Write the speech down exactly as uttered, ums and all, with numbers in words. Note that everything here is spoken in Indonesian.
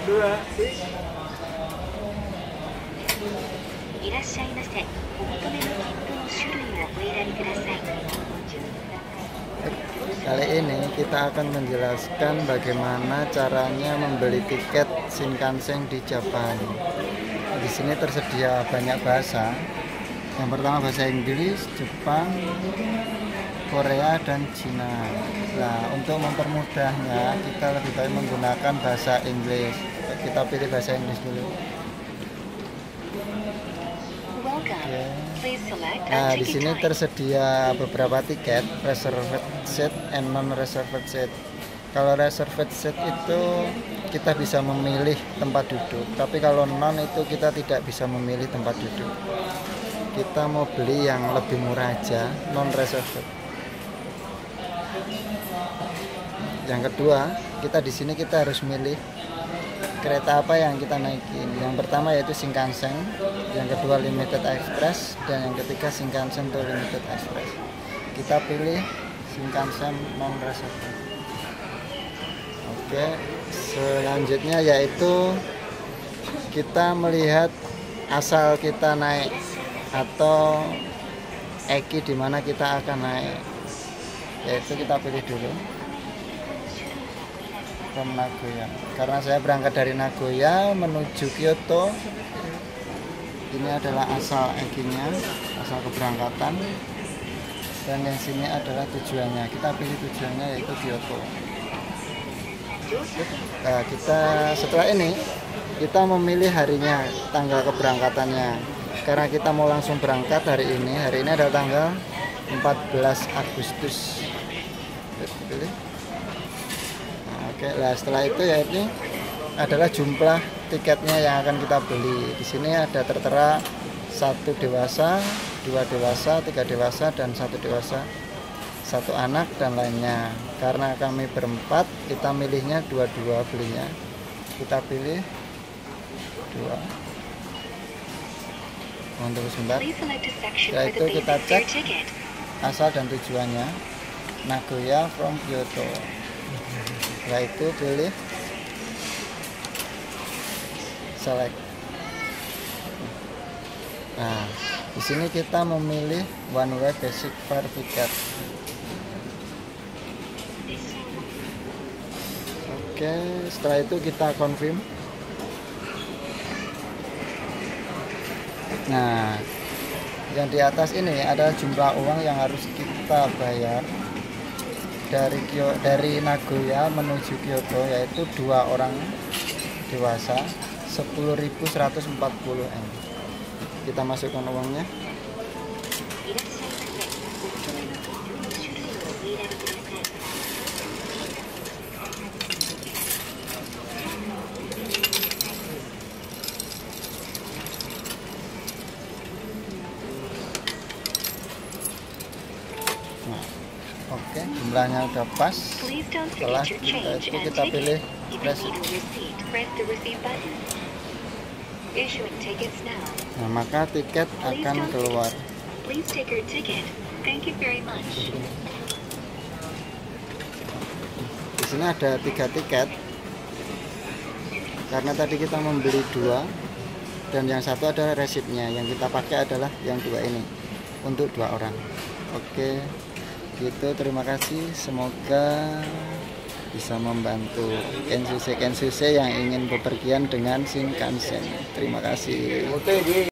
dua. いらっしゃいませ。お求めの切符の種類をお選びください。 Kali ini kita akan menjelaskan bagaimana caranya membeli tiket Shinkansen di Jepang. Di sini tersedia banyak bahasa. Yang pertama bahasa Inggris, Jepang, Korea, dan Cina. Nah, untuk mempermudahnya kita lebih baik menggunakan bahasa Inggris. Kita pilih bahasa Inggris dulu. Okay. Nah, di sini tersedia beberapa tiket, reserved seat and non-reserved seat. Kalau reserved seat itu kita bisa memilih tempat duduk, tapi kalau non itu kita tidak bisa memilih tempat duduk. Kita mau beli yang lebih murah aja, non-reserved. Yang kedua, kita di sini kita harus milih kereta apa yang kita naikin. Yang pertama yaitu Shinkansen, yang kedua Limited Express, dan yang ketiga Shinkansen to Limited Express. Kita pilih Shinkansen non reserved. Oke, selanjutnya yaitu kita melihat asal kita naik atau eki di mana kita akan naik. Yaitu kita pilih dulu from Nagoya. Karena saya berangkat dari Nagoya menuju Kyoto. Ini adalah asal ekinya, asal keberangkatan. Dan yang sini adalah tujuannya. Kita pilih tujuannya yaitu Kyoto. Nah, kita setelah ini kita memilih harinya, tanggal keberangkatannya. Karena kita mau langsung berangkat hari ini. Hari ini adalah tanggal empat belas Agustus. Pilih. Oke, nah setelah itu ya ini adalah jumlah tiketnya yang akan kita beli. Di sini ada tertera satu dewasa, dua dewasa, tiga dewasa, dan satu dewasa, satu anak dan lainnya. Karena kami berempat, kita milihnya dua-dua belinya. Kita pilih dua. Untuk sebentar. Setelah itu kita cek asal dan tujuannya. Nagoya from Kyoto. Setelah itu pilih select. Nah, di sini kita memilih one way basic fare ticket. Oke, setelah itu kita confirm. Nah, yang di atas ini adalah jumlah uang yang harus kita bayar dari Kyoto, dari Nagoya menuju Kyoto, yaitu dua orang dewasa sepuluh ribu seratus empat puluh yen. Kita masukkan uangnya. Nah, oke, jumlahnya udah pas. Setelah kita itu kita pilih receipt. Nah, maka tiket akan keluar. Di sini ada tiga tiket. Karena tadi kita membeli dua dan yang satu adalah resipnya. Yang kita pakai adalah yang dua ini untuk dua orang. Oke. Gitu, terima kasih, semoga bisa membantu Kensuse Kensuse yang ingin bepergian dengan Shinkansen. Terima kasih.